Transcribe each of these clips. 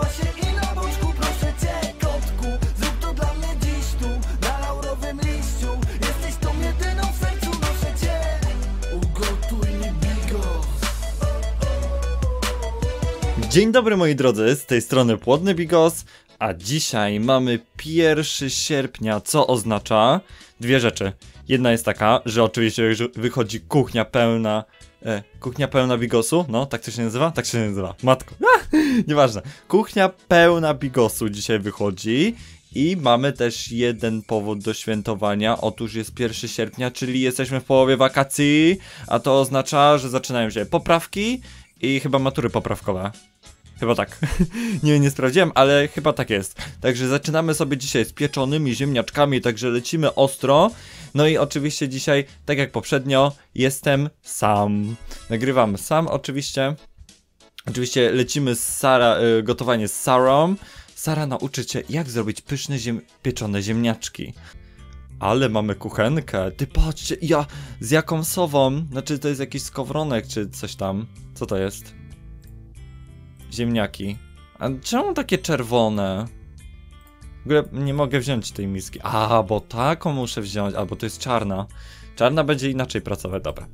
kiełbasie i na boczku. Proszę cię, kotku, zrób to dla mnie dziś tu, na laurowym liściu. Jesteś tą jedyną w sercu, noszę cię. Ugotuj mi bigos. Dzień dobry moi drodzy, z tej strony Płodny Bigos, a dzisiaj mamy 1 sierpnia, co oznacza dwie rzeczy. Jedna jest taka, że oczywiście już wychodzi kuchnia pełna bigosu, no tak to się nazywa? Tak się nazywa, matko, nieważne. Kuchnia pełna bigosu dzisiaj wychodzi i mamy też jeden powód do świętowania. Otóż jest 1 sierpnia, czyli jesteśmy w połowie wakacji, a to oznacza, że zaczynają się poprawki i chyba matury poprawkowe. Chyba tak. Nie sprawdziłem, ale chyba tak jest. Także zaczynamy sobie dzisiaj z pieczonymi ziemniaczkami, także lecimy ostro. No i oczywiście dzisiaj, tak jak poprzednio, jestem sam. Nagrywam sam oczywiście. Oczywiście lecimy z gotowanie z Sarą. Sara nauczy cię, jak zrobić pyszne pieczone ziemniaczki. Ale mamy kuchenkę. Ty patrzcie, ja z jaką sową? Znaczy to jest jakiś skowronek czy coś tam. Co to jest? Ziemniaki. A czemu takie czerwone? W ogóle nie mogę wziąć tej miski. A, bo taką muszę wziąć. Albo to jest czarna. Czarna będzie inaczej pracować, dobra.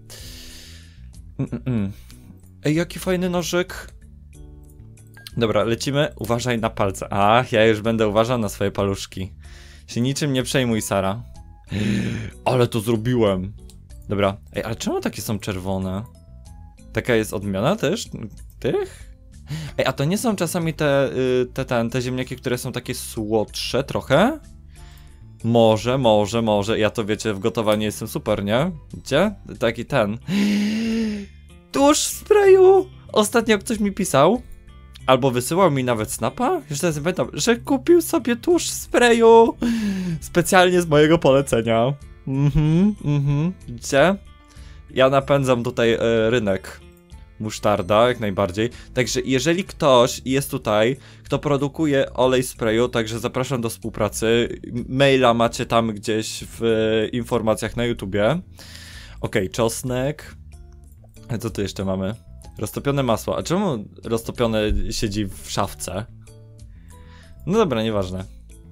Ej, jaki fajny nożyk. Dobra, lecimy. Uważaj na palce. Ach, ja już będę uważał na swoje paluszki. Się niczym nie przejmuj, Sara. Ale to zrobiłem. Dobra. Ej, ale czemu takie są czerwone? Taka jest odmiana też? Tych? Ej, a to nie są czasami te ziemniaki, które są takie słodsze trochę? Może. Ja to wiecie, w gotowaniu jestem super, nie? Widzicie? Taki ten. Tuż w sprayu! Ostatnio ktoś mi pisał, albo wysyłał mi nawet snapa, już teraz pamiętam, że kupił sobie tuż w sprayu specjalnie z mojego polecenia. Widzicie? Ja napędzam tutaj rynek musztarda, jak najbardziej. Także jeżeli ktoś jest tutaj, kto produkuje olej sprayu, także zapraszam do współpracy. Maila macie tam gdzieś w informacjach na YouTubie. Okej, czosnek. A co tu jeszcze mamy? Roztopione masło. A czemu roztopione siedzi w szafce? No dobra, nieważne.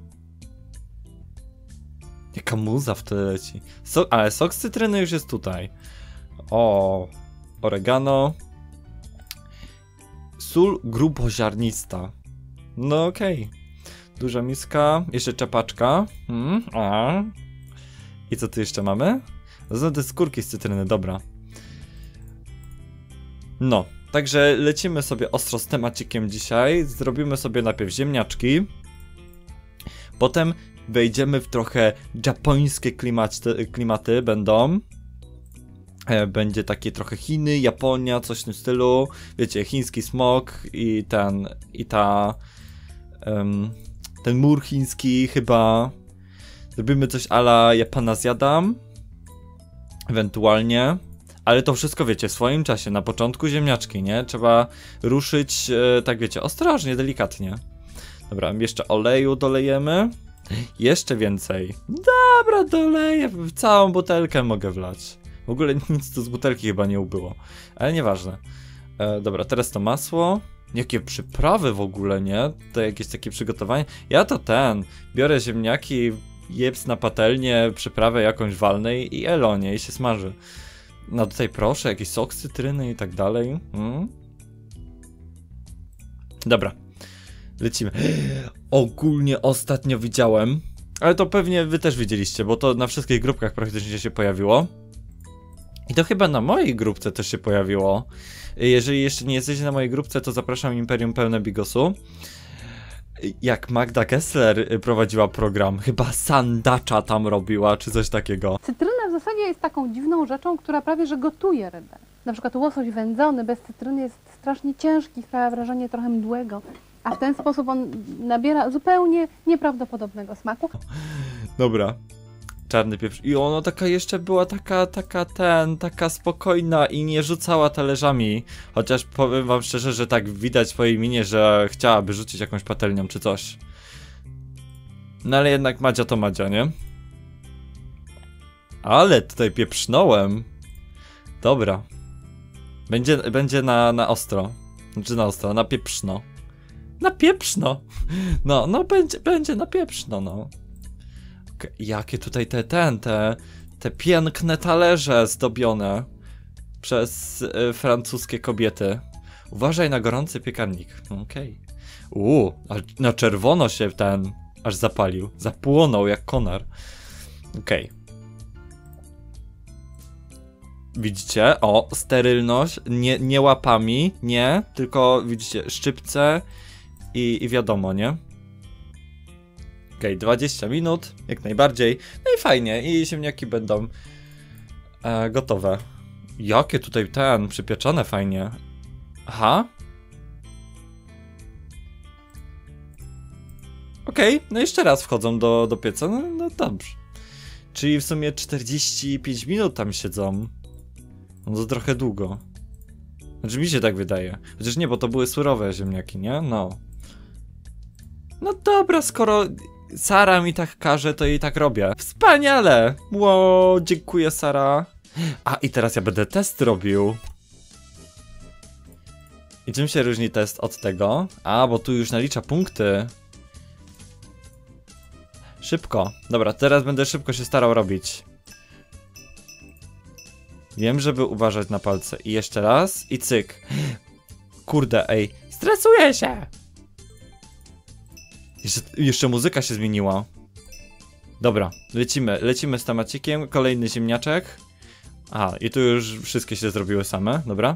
Jaka muza w tyle leci. Ale sok z cytryny już jest tutaj. O, oregano. Sól gruboziarnista. No okej. Duża miska. Jeszcze czepaczka. I co tu jeszcze mamy? Znowu te skórki z cytryny, dobra. No, także lecimy sobie ostro z temacikiem dzisiaj. Zrobimy sobie najpierw ziemniaczki. Potem wejdziemy w trochę japońskie klimaty będą. Będzie takie trochę Chiny, Japonia, coś w tym stylu. Wiecie, chiński smok i ten mur chiński chyba. Zrobimy coś a la ja pana zjadam. Ewentualnie. Ale to wszystko wiecie, w swoim czasie. Na początku ziemniaczki, nie? Trzeba ruszyć, tak wiecie, ostrożnie, delikatnie. Dobra, jeszcze oleju dolejemy. Jeszcze więcej. Dobra, doleję. Całą butelkę mogę wlać. W ogóle nic tu z butelki chyba nie ubyło. Ale nieważne. Dobra, teraz to masło. Jakie przyprawy w ogóle, nie? To jakieś takie przygotowanie. Ja to biorę ziemniaki, jeps na patelnię, przyprawę jakąś walnę i elonie i się smaży. No tutaj proszę, jakiś sok z cytryny i tak dalej. Dobra. Lecimy. Ogólnie ostatnio widziałem, ale to pewnie wy też widzieliście, bo to na wszystkich grupkach praktycznie się pojawiło. I to chyba na mojej grupce też się pojawiło. Jeżeli jeszcze nie jesteście na mojej grupce, to zapraszam Imperium Pełne Bigosu. Jak Magda Gessler prowadziła program, chyba sandacza tam robiła, czy coś takiego. Cytryna w zasadzie jest taką dziwną rzeczą, która prawie że gotuje rybę. Na przykład łosoś wędzony bez cytryny jest strasznie ciężki, sprawia wrażenie trochę mdłego. A w ten sposób on nabiera zupełnie nieprawdopodobnego smaku. Dobra. Czarny pieprz. I ona taka jeszcze była taka spokojna i nie rzucała talerzami. Chociaż powiem wam szczerze, że tak widać po jej minie, że chciałaby rzucić jakąś patelnią czy coś. No ale jednak Madzia to Madzia, nie? Ale tutaj pieprznąłem. Dobra. Będzie na ostro. Znaczy na ostro, na pieprzno. Na pieprzno. No, będzie na pieprzno, no. Okay, jakie tutaj te piękne talerze zdobione przez francuskie kobiety. Uważaj na gorący piekarnik. Okej. Ale na czerwono się ten aż zapalił. Zapłonął jak konar. Okej. Widzicie? O, sterylność. Nie łapami, nie. Tylko widzicie, szczypce i wiadomo, nie? Okej, 20 minut, jak najbardziej. No i fajnie, i ziemniaki będą gotowe. Jakie tutaj przypieczone fajnie. Aha. Okej, no jeszcze raz wchodzą do pieca, no dobrze. Czyli w sumie 45 minut tam siedzą. No to trochę długo. Znaczy mi się tak wydaje. Chociaż nie, bo to były surowe ziemniaki, nie? No. No dobra, skoro Sara mi tak każe, to jej tak robię. Wspaniale! Wow, dziękuję, Sara. A, i teraz ja będę test robił. I czym się różni test od tego? A, bo tu już nalicza punkty. Szybko. Dobra, teraz będę szybko się starał robić. Wiem, żeby uważać na palce. I jeszcze raz. I cyk. Kurde, ej. Stresuję się! Jeszcze muzyka się zmieniła. Dobra, lecimy z temacikiem. Kolejny ziemniaczek. A, i tu już wszystkie się zrobiły same, dobra.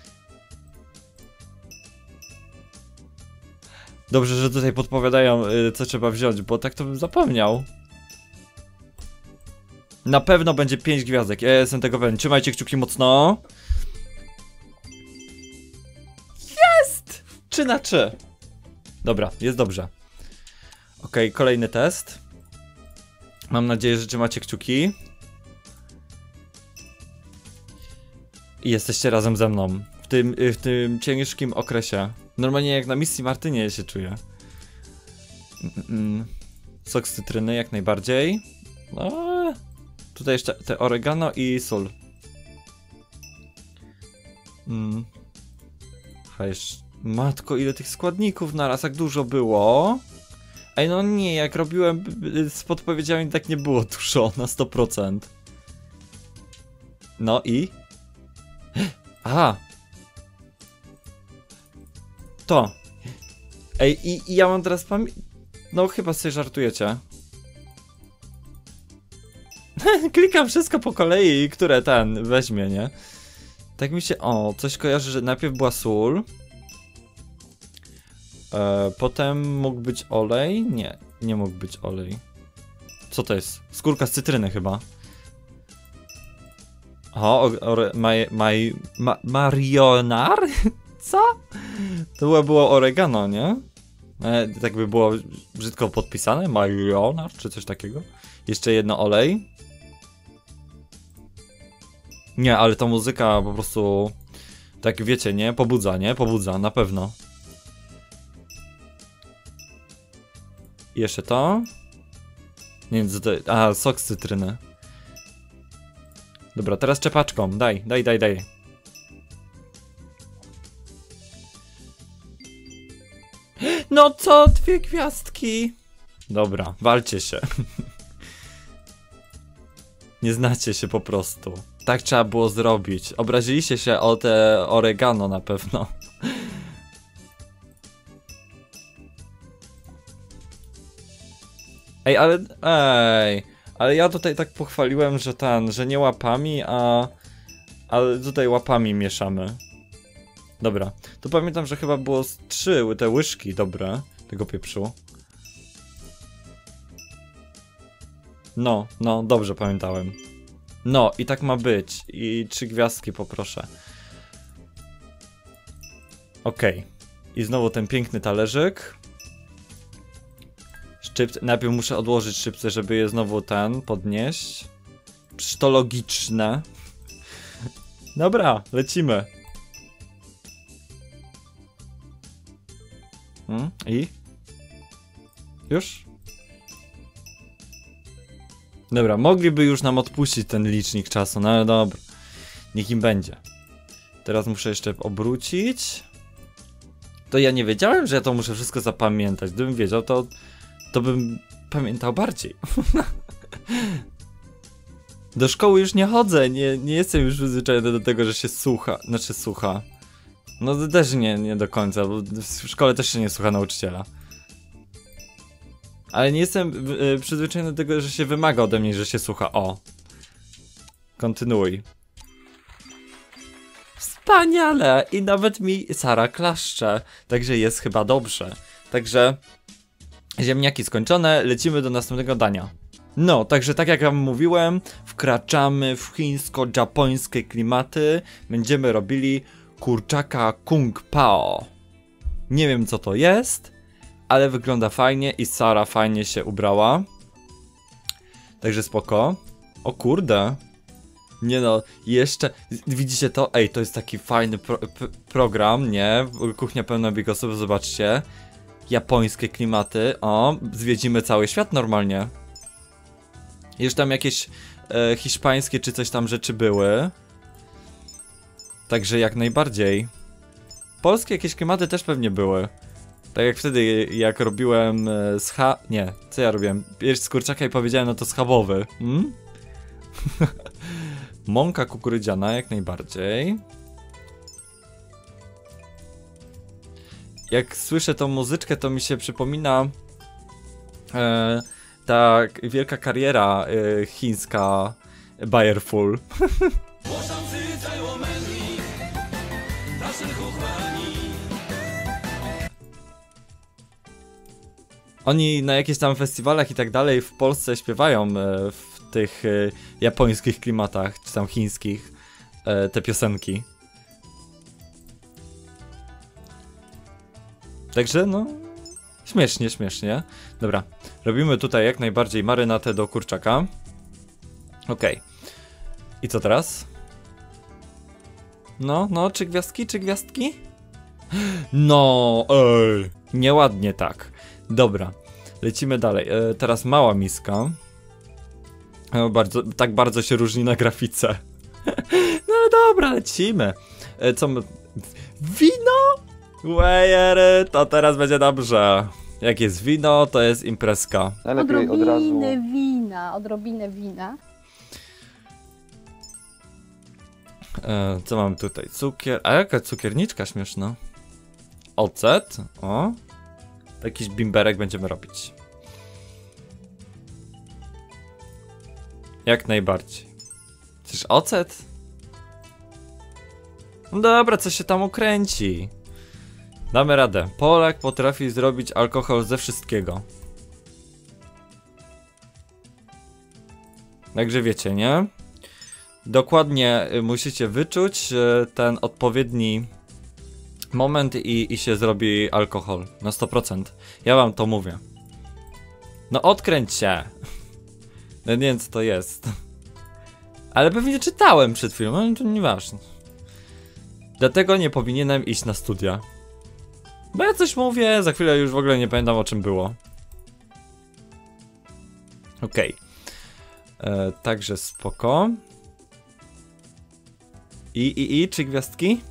Dobrze, że tutaj podpowiadają, co trzeba wziąć, bo tak to bym zapomniał. Na pewno będzie 5 gwiazdek, ja jestem tego pewien. Trzymajcie kciuki mocno. Jest! 3 na 3. Dobra, jest dobrze. Okej, kolejny test. Mam nadzieję, że trzymacie kciuki. I jesteście razem ze mną. W tym ciężkim okresie. Normalnie jak na misji Martynie się czuję. Sok z cytryny jak najbardziej. No, tutaj jeszcze te oregano i sól. Matko, ile tych składników naraz, jak dużo było. Ej, no nie, jak robiłem z podpowiedziami, tak nie było dużo, na 100%. No i? Aha! To. Ej, i ja mam teraz no chyba sobie żartujecie. Klikam wszystko po kolei, które ten weźmie, nie? Tak mi się... O, coś kojarzy, że najpierw była sól. Potem mógł być olej. Nie mógł być olej. Co to jest? Skórka z cytryny chyba. O, marionar? Co? To było oregano, nie? Tak by było brzydko podpisane. Marionar, czy coś takiego. Jeszcze jedno olej. Nie, ale ta muzyka po prostu... Tak wiecie, nie? Pobudza, nie? Pobudza, na pewno. I jeszcze to. Nie wiem, co to... A, sok z cytryny. Dobra, teraz czepaczką. Daj. No co? 2 gwiazdki. Dobra, walcie się. Nie znacie się po prostu. Tak trzeba było zrobić. Obraziliście się o te oregano na pewno. Ej, ale ja tutaj tak pochwaliłem, że nie łapami, ale tutaj łapami mieszamy. Dobra, to pamiętam, że chyba było 3 te łyżki dobre tego pieprzu. No, dobrze pamiętałem. No, i tak ma być. I 3 gwiazdki poproszę. Okej. I znowu ten piękny talerzyk. Najpierw muszę odłożyć szczypce, żeby je znowu podnieść. Przecież to logiczne. Dobra, lecimy. I? Już? Dobra, mogliby już nam odpuścić ten licznik czasu, no ale dobra. Niech im będzie. Teraz muszę jeszcze obrócić. To ja nie wiedziałem, że ja to muszę wszystko zapamiętać. Gdybym wiedział, to bym pamiętał bardziej. Do szkoły już nie chodzę, nie jestem już przyzwyczajony do tego, że się słucha. Znaczy słucha. No też nie do końca, bo w szkole też się nie słucha nauczyciela. Ale nie jestem przyzwyczajony do tego, że się wymaga ode mnie, że się słucha. O. Kontynuuj. Wspaniale! I nawet mi Sara klaszcze. Także jest chyba dobrze. Także ziemniaki skończone, lecimy do następnego dania. No, także tak jak wam mówiłem, wkraczamy w chińsko-japońskie klimaty. Będziemy robili kurczaka kung pao. Nie wiem co to jest, ale wygląda fajnie i Sara fajnie się ubrała. Także spoko. O kurde. Nie no, jeszcze, widzicie to? Ej, to jest taki fajny program, nie? Kuchnia pełna bigosów, zobaczcie. Japońskie klimaty, o, zwiedzimy cały świat normalnie. Jeszcze tam jakieś hiszpańskie czy coś tam rzeczy były. Także jak najbardziej. Polskie jakieś klimaty też pewnie były. Tak jak wtedy, jak robiłem nie, co ja robiłem? Pierś z kurczaka i powiedziałem, no to schabowy. Mąka kukurydziana, jak najbardziej. Jak słyszę tą muzyczkę, to mi się przypomina ta wielka kariera chińska Bayerful. Oni na jakichś tam festiwalach i tak dalej w Polsce śpiewają w tych japońskich klimatach, czy tam chińskich, te piosenki. Także no, śmiesznie, śmiesznie. Dobra, robimy tutaj jak najbardziej marynatę do kurczaka. Okej. I co teraz? No, czy gwiazdki, czy gwiazdki? No, ej, nieładnie tak. Dobra, lecimy dalej. Teraz mała miska. Tak bardzo się różni na grafice. No dobra, lecimy. Co my... Wino? Wejery, to teraz będzie dobrze. Jak jest wino, to jest imprezka. Najlepiej od razu. Odrobinę wina. Co mam tutaj? Cukier. A jaka cukierniczka śmieszna. Ocet. O. Jakiś bimberek będziemy robić. Jak najbardziej. Czyż ocet? No dobra, co się tam ukręci. Damy radę. Polak potrafi zrobić alkohol ze wszystkiego. Także wiecie, nie? Dokładnie musicie wyczuć ten odpowiedni moment i się zrobi alkohol. Na 100%. Ja wam to mówię. No odkręć się. No nie wiem co to jest. Ale pewnie czytałem przed chwilą, ale to nieważne. Dlatego nie powinienem iść na studia. Bo ja coś mówię, za chwilę już w ogóle nie pamiętam o czym było. Okej. Także spoko. Czy gwiazdki?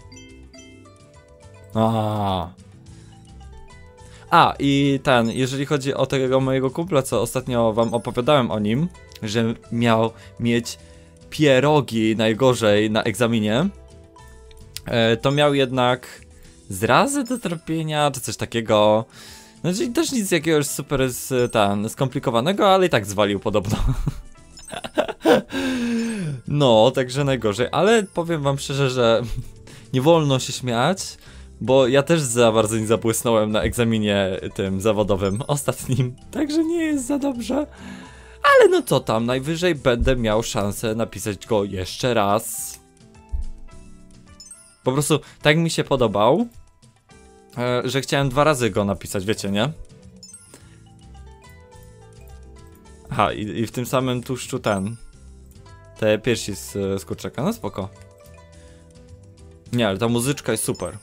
I jeżeli chodzi o tego mojego kumpla, co ostatnio wam opowiadałem o nim, że miał mieć pierogi najgorzej na egzaminie, to miał jednak zrazy do tropienia, czy coś takiego. Znaczy też nic jakiegoś super skomplikowanego, ale i tak zwalił podobno. No, także najgorzej, ale powiem wam szczerze, że nie wolno się śmiać, bo ja też za bardzo nie zabłysnąłem na egzaminie tym zawodowym ostatnim, także nie jest za dobrze. Ale no co tam, najwyżej będę miał szansę napisać go jeszcze raz. Po prostu tak mi się podobał, że chciałem 2 razy go napisać, wiecie, nie? Aha, i w tym samym tłuszczu te piersi z kurczaka, no spoko. Nie, ale ta muzyczka jest super.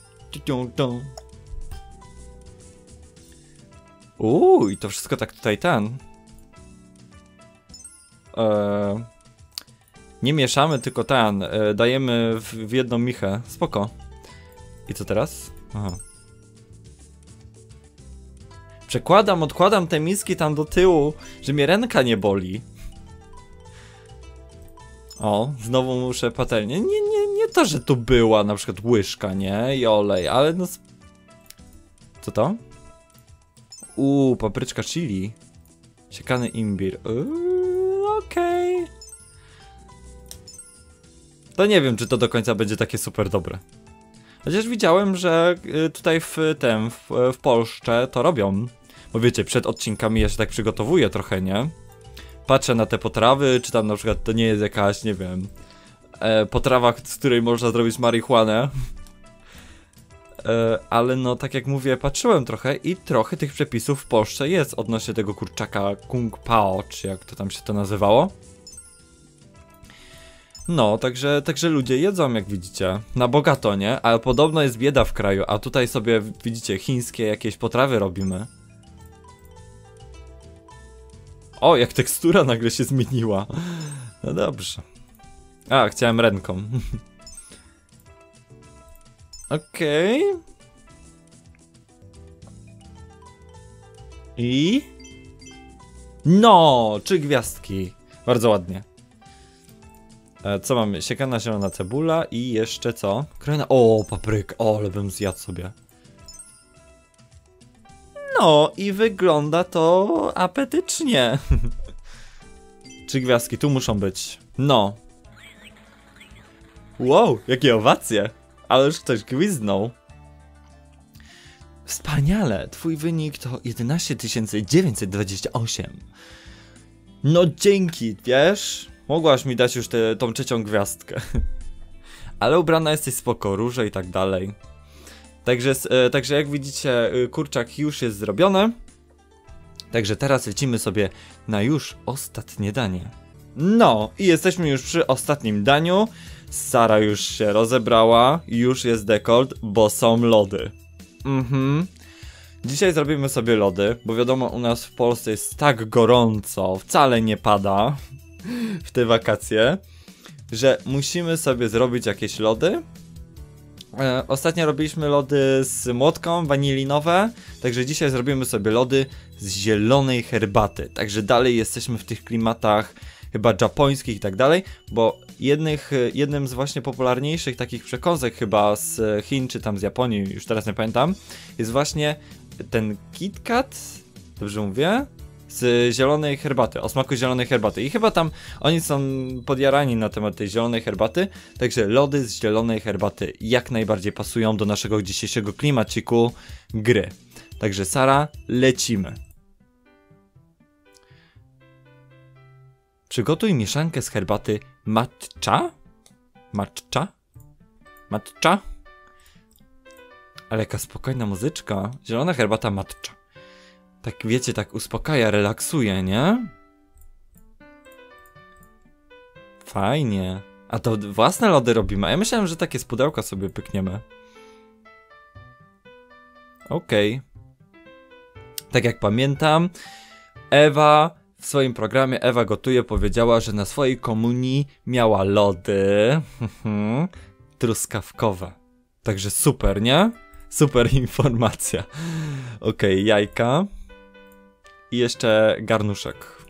I to wszystko tak tutaj nie mieszamy, tylko dajemy w jedną michę. Spoko. I co teraz? Aha. Przekładam, odkładam te miski tam do tyłu, że mnie ręka nie boli. O, znowu muszę patelnię. Nie to, że tu była na przykład łyżka, nie? I olej, ale no... Co to? Papryczka chili. Siekany imbir. Okej. To nie wiem, czy to do końca będzie takie super dobre. Chociaż widziałem, że tutaj w Polsce to robią. Bo wiecie, przed odcinkami ja się tak przygotowuję trochę, nie? Patrzę na te potrawy, czy tam na przykład to nie jest jakaś, nie wiem, potrawa, z której można zrobić marihuanę. Ale no, tak jak mówię, patrzyłem trochę i trochę tych przepisów w Polsce jest odnośnie tego kurczaka Kung Pao, czy jak to tam się to nazywało. No, także ludzie jedzą, jak widzicie. Na bogato, nie? Ale podobno jest bieda w kraju, a tutaj sobie, widzicie, chińskie jakieś potrawy robimy. O, jak tekstura nagle się zmieniła. No dobrze. A, chciałem ręką. Okej. I... No, 3 gwiazdki. Bardzo ładnie. Co mamy? Siekana zielona cebula i jeszcze co? Krojona... O, papryka. O, ale bym zjadł sobie. No i wygląda to apetycznie. 3 gwiazdki, tu muszą być. No. Wow, jakie owacje. Ale już ktoś gwizdnął. Wspaniale, twój wynik to 11 928. No dzięki, wiesz? Mogłaś mi dać już tą 3. gwiazdkę. Ale ubrana jesteś spoko, róże i tak dalej. Także jak widzicie, kurczak już jest zrobiony. Także teraz lecimy sobie na już ostatnie danie. No i jesteśmy już przy ostatnim daniu. Sara już się rozebrała, już jest dekolt, bo są lody. Dzisiaj zrobimy sobie lody, bo wiadomo, u nas w Polsce jest tak gorąco, wcale nie pada w te wakacje, że musimy sobie zrobić jakieś lody. Ostatnio robiliśmy lody z młotką, wanilinowe, także dzisiaj zrobimy sobie lody z zielonej herbaty. Także dalej jesteśmy w tych klimatach chyba japońskich i tak dalej, bo jednym z właśnie popularniejszych takich przekąsek chyba z Chin czy tam z Japonii, już teraz nie pamiętam, jest właśnie ten KitKat, dobrze mówię? Z zielonej herbaty, o smaku zielonej herbaty. I chyba tam oni są podjarani na temat tej zielonej herbaty, także lody z zielonej herbaty jak najbardziej pasują do naszego dzisiejszego klimaciku gry. Także Sara, lecimy. Przygotuj mieszankę z herbaty matcha? Matcha? Matcha? Ale jaka spokojna muzyczka. Zielona herbata matcha. Tak wiecie, tak uspokaja, relaksuje, nie? Fajnie. A to własne lody robimy. A ja myślałem, że takie z pudełka sobie pykniemy. Okej. Tak jak pamiętam, Ewa w swoim programie Ewa Gotuje powiedziała, że na swojej komunii miała lody truskawkowe. Także super, nie? Super informacja. Okej, jajka. I jeszcze garnuszek.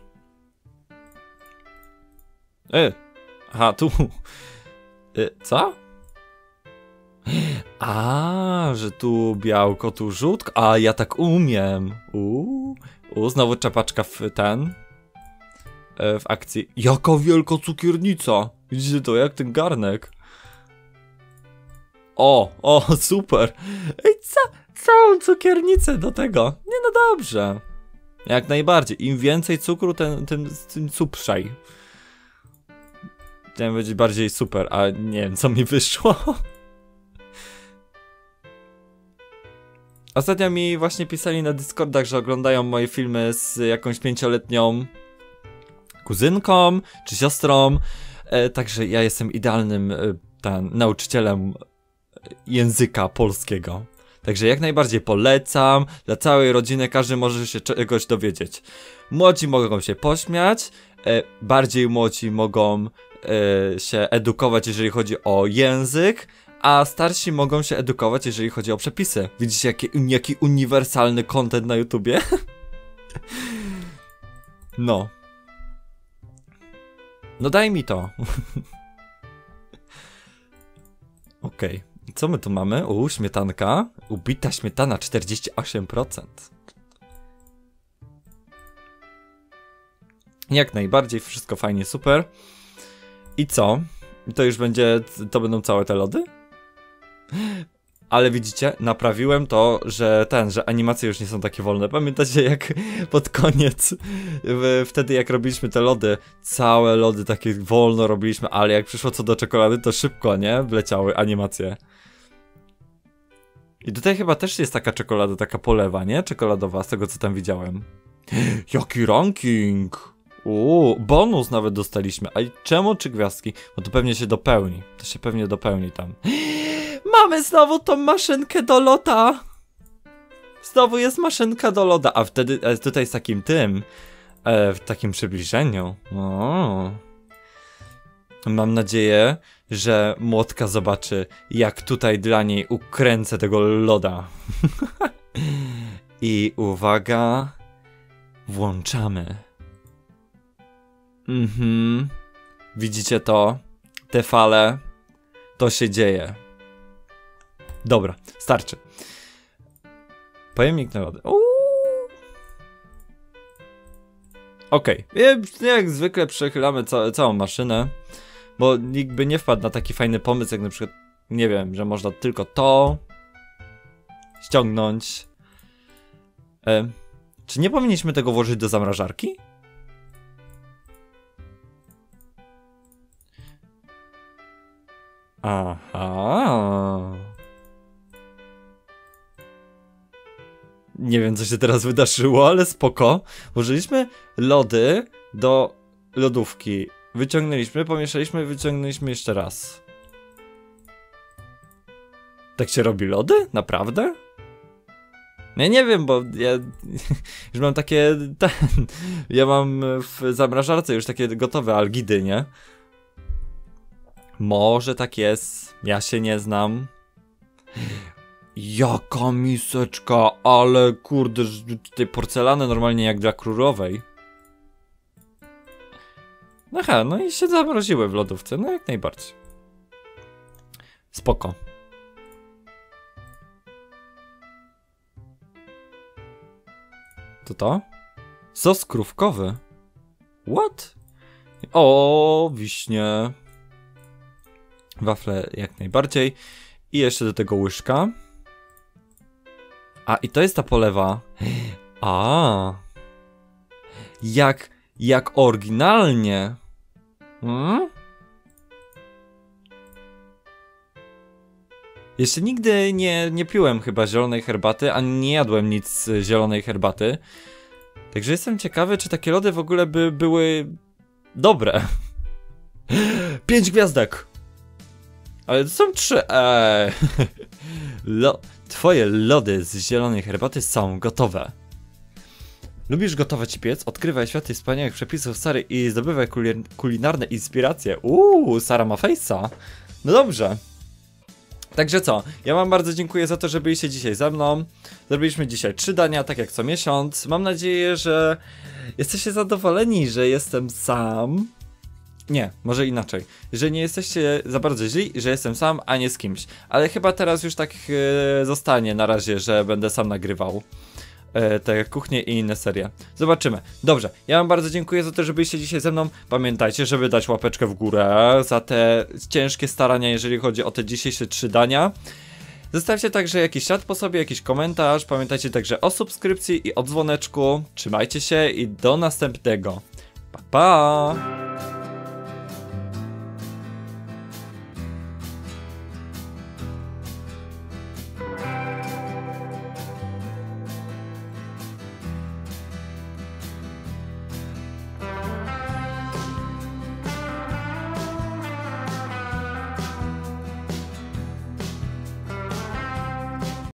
Aha, tu. Co? A, że tu białko, tu żółtko. A, ja tak umiem. Znowu czapaczka w akcji. Jaka wielka cukiernica. Widzicie to, jak ten garnek. O, super. Ej, całą cukiernicę do tego. Nie, no dobrze. Jak najbardziej. Im więcej cukru, tym supszaj. Ten będzie bardziej super, a nie wiem, co mi wyszło. Ostatnio mi właśnie pisali na Discordach, że oglądają moje filmy z jakąś 5-letnią kuzynką czy siostrą. Także ja jestem idealnym nauczycielem języka polskiego. Także jak najbardziej polecam. Dla całej rodziny każdy może się czegoś dowiedzieć. Młodzi mogą się pośmiać. Bardziej młodzi mogą się edukować, jeżeli chodzi o język. a starsi mogą się edukować, jeżeli chodzi o przepisy. Widzicie, jaki uniwersalny content na YouTubie? No. No daj mi to. Okej. Co my tu mamy? Śmietanka. Ubita śmietana 48%. Jak najbardziej, wszystko fajnie, super. I co? To już będzie, to będą całe te lody? Ale widzicie, naprawiłem to, że animacje już nie są takie wolne. Pamiętacie, jak pod koniec, wtedy jak robiliśmy te lody, całe lody takie wolno robiliśmy, ale jak przyszło co do czekolady, to szybko, nie? Wleciały animacje. I tutaj chyba też jest taka czekolada, taka polewa, nie? Czekoladowa, z tego co tam widziałem. Jaki ranking! Bonus nawet dostaliśmy. A czemu 3 gwiazdki? Bo to pewnie się dopełni. To się pewnie dopełni tam. Mamy znowu tą maszynkę do loda. Znowu jest maszynka do loda. A wtedy tutaj z takim w takim przybliżeniu. Mam nadzieję, że Młotka zobaczy, jak tutaj dla niej ukręcę tego loda. I uwaga, włączamy. Widzicie to? Te fale? To się dzieje. Dobra, starczy. Pojemnik na lody. Okej, jak zwykle przechylamy całą maszynę, bo nikt by nie wpadł na taki fajny pomysł, jak na przykład, nie wiem, że można tylko to ściągnąć. Czy nie powinniśmy tego włożyć do zamrażarki? Aha. Nie wiem, co się teraz wydarzyło, ale spoko. Włożyliśmy lody do lodówki. Wyciągnęliśmy, pomieszaliśmy, wyciągnęliśmy jeszcze raz. Tak się robi lody? Naprawdę? Ja nie wiem, bo ja już mam takie... ja mam w zamrażarce już takie gotowe algidy, nie? Może tak jest, ja się nie znam. Jaka miseczka, ale kurde, tej porcelany normalnie jak dla królowej. Aha, no i się zamroziły w lodówce, no jak najbardziej. Spoko. To? Sos krówkowy. What? Wiśnie. Wafle jak najbardziej. I jeszcze do tego łyżka. I to jest ta polewa. Jak oryginalnie. Jeszcze nigdy nie piłem chyba zielonej herbaty, ani nie jadłem nic z zielonej herbaty. Także jestem ciekawy, czy takie lody w ogóle by były dobre. 5 gwiazdek! Ale to są 3. Twoje lody z zielonej herbaty są gotowe. Lubisz gotować i piec? Odkrywaj światy wspaniałych przepisów Sary i zdobywaj kulinarne inspiracje. Sara ma face'a. No dobrze. Także co? Ja wam bardzo dziękuję za to, że byliście dzisiaj ze mną. Zrobiliśmy dzisiaj 3 dania, tak jak co miesiąc. Mam nadzieję, że jesteście zadowoleni, że jestem sam. Nie, może inaczej. Że nie jesteście za bardzo źli, że jestem sam, a nie z kimś. Ale chyba teraz już tak zostanie na razie, że będę sam nagrywał te kuchnie i inne serie. Zobaczymy. Dobrze, ja wam bardzo dziękuję za to, że byliście dzisiaj ze mną. Pamiętajcie, żeby dać łapeczkę w górę za te ciężkie starania, jeżeli chodzi o te dzisiejsze 3 dania. Zostawcie także jakiś ślad po sobie, jakiś komentarz. Pamiętajcie także o subskrypcji i o dzwoneczku. Trzymajcie się i do następnego. Pa, pa!